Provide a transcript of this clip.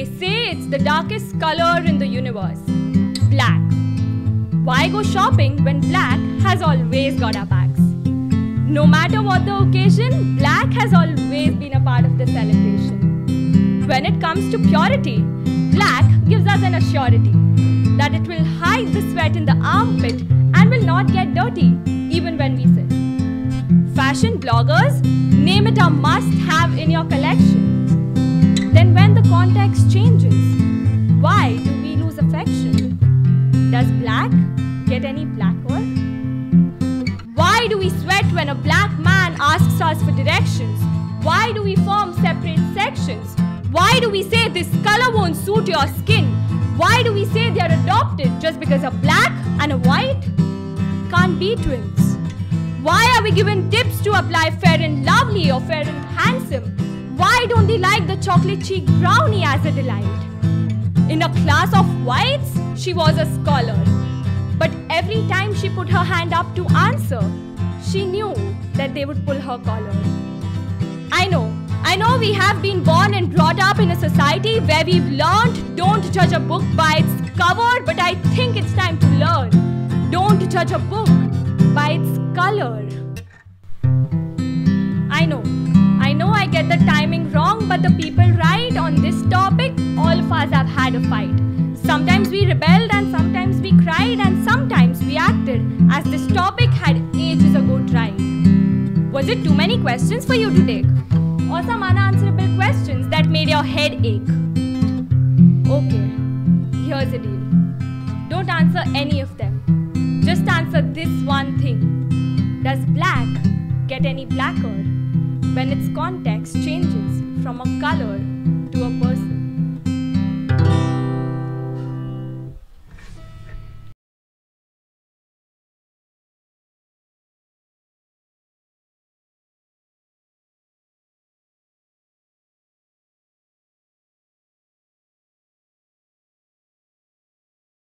They say it's the darkest color in the universe. Black. Why go shopping when black has always got our backs? No matter what the occasion, black has always been a part of the celebration. When it comes to purity, black gives us an assurity that it will hide the sweat in the armpit and will not get dirty even when we sit. Fashion bloggers, name it a must-have in your collection. Then when the context changes, why do we lose affection? Does black get any blacker? Why do we sweat when a black man asks us for directions? Why do we form separate sections? Why do we say this color won't suit your skin? Why do we say they are adopted just because a black and a white can't be twins? Why are we given tips to apply Fair and Lovely or Fair and Handsome? Why don't they like the chocolate cheek brownie as a delight? In a class of whites, she was a scholar. But every time she put her hand up to answer, she knew that they would pull her collar. I know we have been born and brought up in a society where we've learned don't judge a book by its cover, but I think it's time to learn. Don't judge a book by its color. I know I get the timing wrong, but the people right on this topic, all of us have had a fight. Sometimes we rebelled and sometimes we cried and sometimes we acted as this topic had ages ago tried. Was it too many questions for you to take? Or some unanswerable questions that made your head ache? Okay, here's the deal. Don't answer any of them. Just answer this one thing. Does black get any blacker when its context changes from a color